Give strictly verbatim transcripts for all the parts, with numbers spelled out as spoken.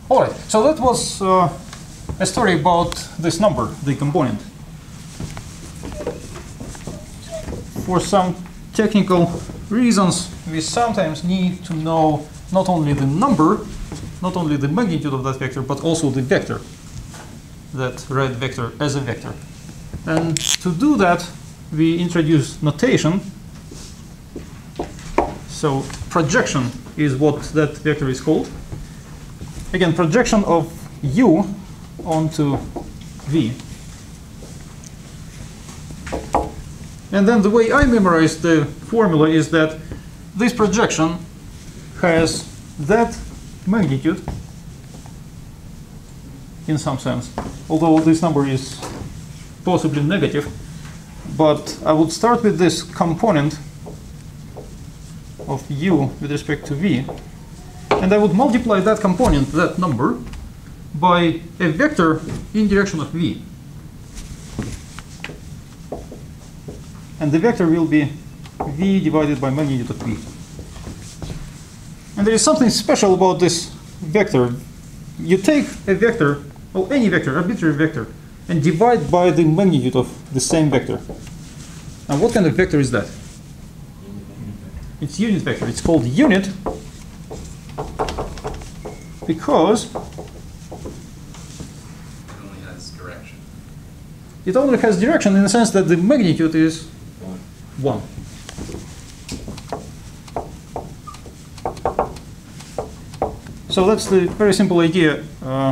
All right, so that was uh, a story about this number, the component. For some technical reasons, we sometimes need to know not only the number, not only the magnitude of that vector, but also the vector, that red vector as a vector. And to do that, we introduce notation. So projection is what that vector is called. Again, projection of u onto v. And then the way I memorize the formula is that this projection has that magnitude in some sense, although this number is possibly negative. But I would start with this component of u with respect to v, and I would multiply that component, that number, by a vector in direction of v. And the vector will be v divided by magnitude of v. And there is something special about this vector. You take a vector, or any vector, arbitrary vector, and divide by the magnitude of the same vector. Now, what kind of vector is that? It's unit vector. It's called unit because it only has direction. It only has direction in the sense that the magnitude is One. one. So that's the very simple idea uh,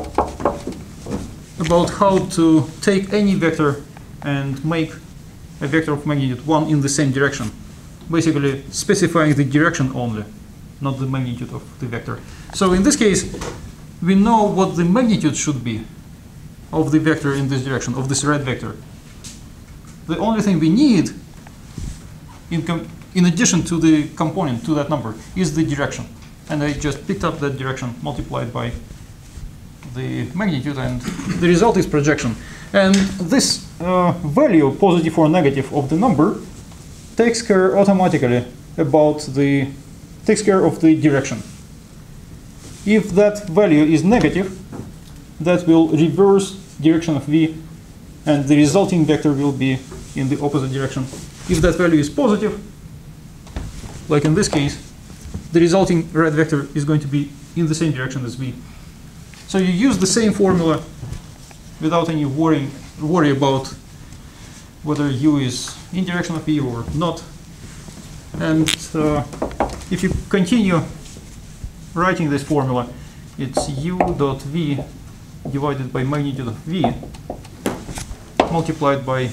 about how to take any vector and make a vector of magnitude one in the same direction. Basically specifying the direction only, not the magnitude of the vector. So in this case, we know what the magnitude should be of the vector in this direction, of this red vector. The only thing we need, in, com in addition to the component, to that number, is the direction. And I just picked up that direction multiplied by the magnitude, and the result is projection. And this uh, value, positive or negative, of the number takes care automatically about the, takes care of the direction. If that value is negative, that will reverse direction of v, and the resulting vector will be in the opposite direction. If that value is positive, like in this case, the resulting red vector is going to be in the same direction as v. So you use the same formula without any worrying, worry about whether u is in direction of v or not. And uh, if you continue writing this formula, it's u dot v divided by magnitude of v multiplied by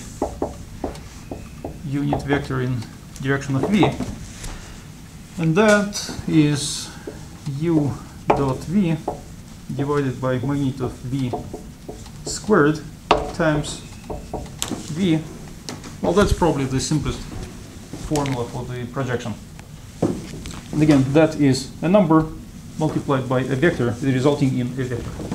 unit vector in direction of v. And that is u dot v divided by magnitude of v squared times v. Well, that's probably the simplest formula for the projection. And again, that is a number multiplied by a vector, resulting in a vector.